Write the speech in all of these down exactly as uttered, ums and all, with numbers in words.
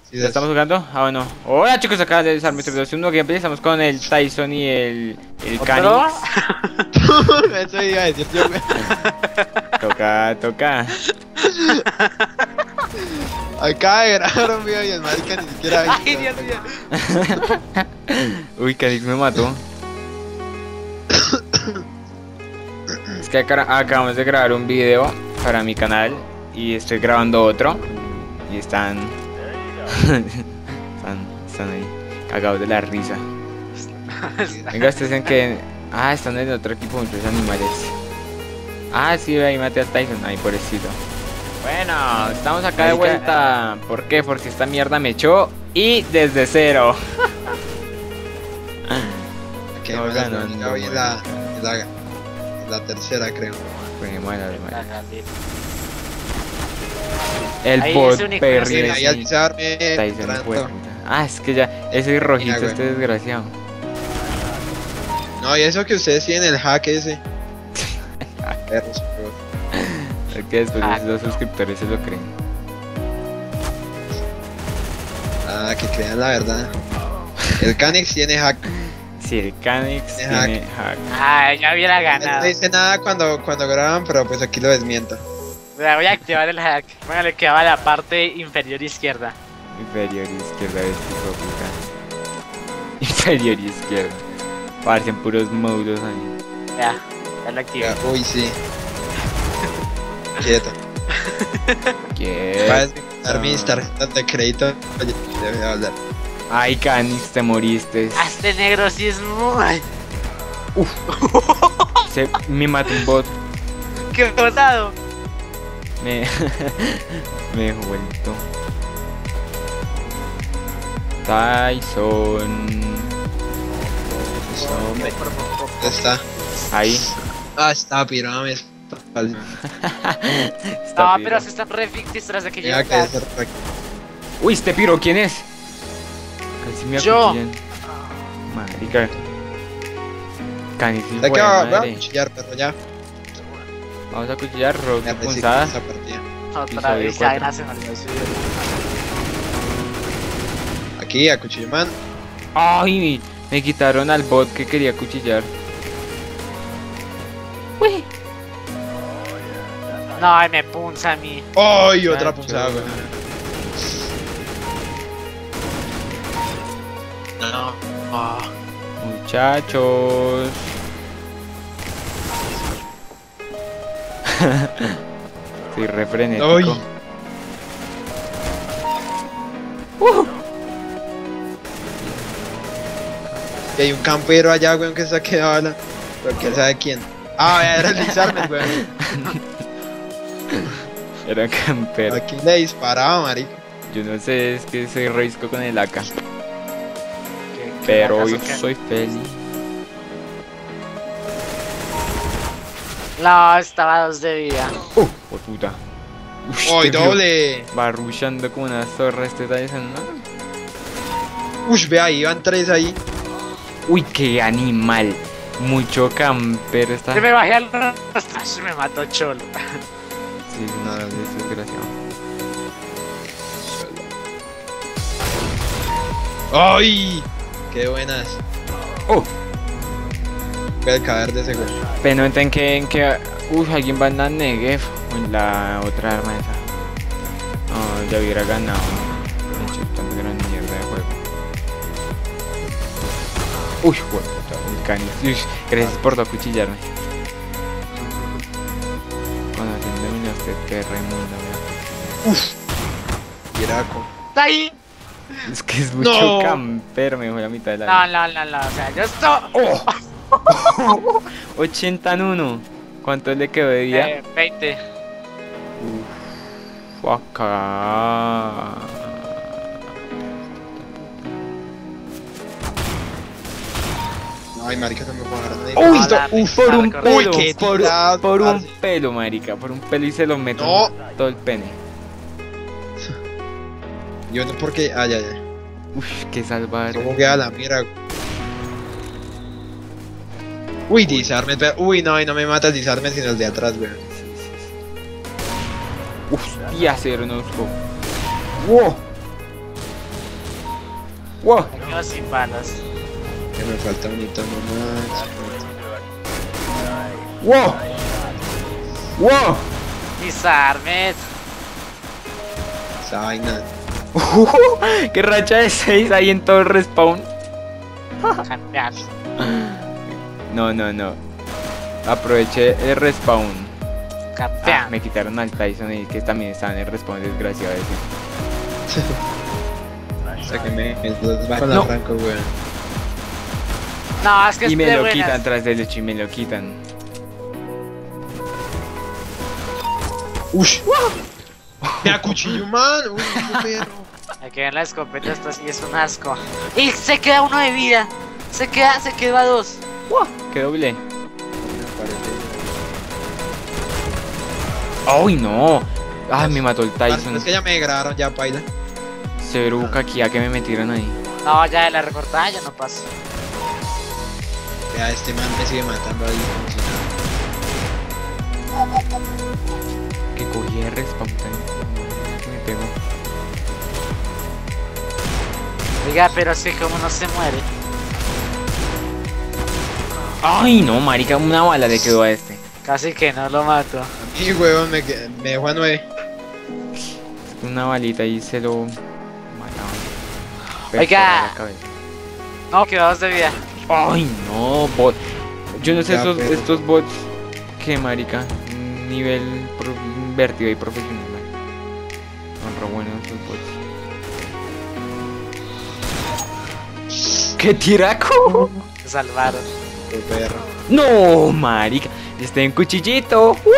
Sí, ¿Ya estamos jugando? Ah, bueno. Hola chicos, acá de Desarme tres uno Gameplay. Estamos con el Tyson y el, el Canix. Eso iba a decir yo, güey. Toca, toca. Acaba de grabar un video y el marica ni siquiera ha Ay, visto. Dios mío. Uy, Canix me mató. Es que acá, acabamos de grabar un video para mi canal y estoy grabando otro. Y están... están, están ahí, cagados de la risa. Venga, ustedes en que... Ah, están en otro equipo, muchos animales. Ah, sí, ahí maté a Tyson, ahí pobrecito. Bueno, estamos acá de vuelta. ¿Por qué? Porque esta mierda me echó y desde cero. Que No, bueno, ganando, ya voy en la, en la, en la tercera, creo. Pues bueno, bueno. El Ahí bot ese único Perry que de Ahí al pisarme, Tyson, entrando. hijo de puta. Ah, es que ya, ese rojito, Mira, güey. este desgraciado. No, y eso que ustedes tienen el hack ese. Perros, perros. Es que después Ah. los suscriptores se lo creen. Ah, que crean la verdad. El Canix tiene hack. Si el Canix Tiene tiene hack. Ah, ya hubiera Él ganado. no dice nada cuando, cuando graban, pero pues aquí lo desmiento. La voy a activar el hack. Bueno, le quedaba la parte inferior izquierda. Inferior izquierda, es hijo de puta. Inferior izquierda. Parecen puros módulos ahí. Ya, ya lo activé. Ya, uy, sí. Quieto. ¿Qué? Va a desmontar mis tarjetas de crédito. Oye, debe de hablar. Ay, Canix, te moriste. Ah, este negro sí es muy... Se, me mató un bot. ¡Qué botado! Me. me dejó vuelto. Tyson. ¿Dónde está? Ahí. Ah, está pirame. Está No, piro. pero se están re fictis tras de que yo... Mira que es perfecto. Uy, este piro, ¿quién es? Casi me Yo. acuchillan. Marica. Canix, hijo Hay de que va a madre. cuchillar, pero ya. Vamos a cuchillar, rock Me de reciclo punzada. esa partida. Otra Episodio vez, ya cuatro. nace mal subir. Aquí, a Cuchillman. Ay, me quitaron al bot que quería cuchillar. No, ay, me punza a mí. ¡Ay! Otra Chacho. punzada, güey. No. Ah. Muchachos. Soy re frenético. Ay. Y hay un campero allá, weón, que se ha quedado la... Pero quién sabe quién. Ah, era el Lizarmen, weón. Era campero. Aquí le disparaba, marico. Yo no sé, es que soy risco con el A K. ¿Qué- qué Pero acaso yo que- soy feliz. No, estaba a dos de vida. ¡Uh! ¡Por puta! Ush, ¡Ay, te vio doble! Va rushando como una zorra este Tyson, ¿no? Ush, ve ahí, van tres ahí. ¡Uy, qué animal! Mucho camper está. Se me bajé al rostro, se me mató Cholo. Sí, no, es desgraciado. ¡Ay! ¡Qué buenas! ¡Oh! Ve el cadáver de ese güey. Pero no entiendo en que, en que... Uy, alguien va en la Negev o en la otra arma esa. No, ya hubiera ganado. Me he hecho tan gran mierda de juego. Uy, juego, el Canix. Uy, gracias por no acuchillarme. Bueno, atiéndeme usted, perra inmunda, mira. Iraco. ¡Está ahí! Es que es mucho No. camper, me dejó la mitad de la No, vida. no, no, no, o sea, yo estoy... ochenta y uno. ¿Cuánto le quedó de vida? Eh, veinte. Uf, acá. Ay, marica, no me puedo agarrar de... Uy, Hola, uf, por un Uy, pelo, qué por, tirado, por un parce. pelo, marica, por un pelo y se lo meto No. en todo el pene. Yo no, porque... Ah, ya, ya. Uf, qué salvaje. ¿Cómo queda la mira? Uy, disarme. Uy, no, y no me mata el disarme sino el de atrás, weón. Uf, tía, cero no busco. Wow. Wow. Me quedo sin balas. Que me falta un hito nomás. Wow. Wow. Disarmed. Esa vaina. Qué racha de seis ahí en todo el respawn. Campeón. No, no, no. Aproveché el respawn. Campeón. Ah, me quitaron al Tyson y que también estaba en el respawn, desgraciado ese. O sea que me dos balas No. Franco, weón. No, es que Y es me de lo buenas. quitan tras del hecho y me lo quitan. Ush. Me acuchillo, man. Uy, qué perro. Me quedé en la escopeta, esto sí es un asco. Y se queda uno de vida. Se queda, se quedó a dos. Qué doble. ¡Ay, no! ¡Ay, me mató el Tyson! Es que ya me degradaron, ya, paila. Severo aquí, ¿a qué me metieron ahí? No, ya de la recortada ya no paso. Vea, este man me sigue matando ahí como si nada. Que cogí el respawn también. Que me pegó. Oiga, pero es que como no se muere. ¡Ay, no, marica! Una bala le quedó a este. Casi que no lo mato. Y huevón, me, que- me dejó a nueve. Una balita y se lo mataban. Oiga. La cabeza. No, quedó dos de vida. ¡Ay, no! Bot. Yo no sé Ya, estos, pero- estos bots. ¿Qué, marica? Nivel pro- invertido y profesional. Son re buenos estos bots. ¡Qué tiraco! Se salvaron. Qué perro. ¡No, marica! Estoy en cuchillito. ¡Woohoo!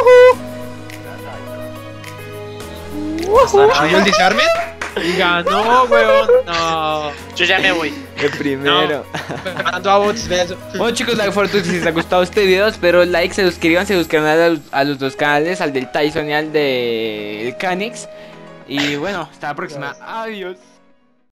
¿Ganó el disarme? Y ganó, weón. No. Yo ya me voy. El primero. Mando a bots, beso. Bueno, chicos, like for si les ha gustado este video, espero like, se suscriban, se suscriban a los, a los dos canales, al del Tyson y al del Canix. Y bueno, hasta la próxima. Adiós.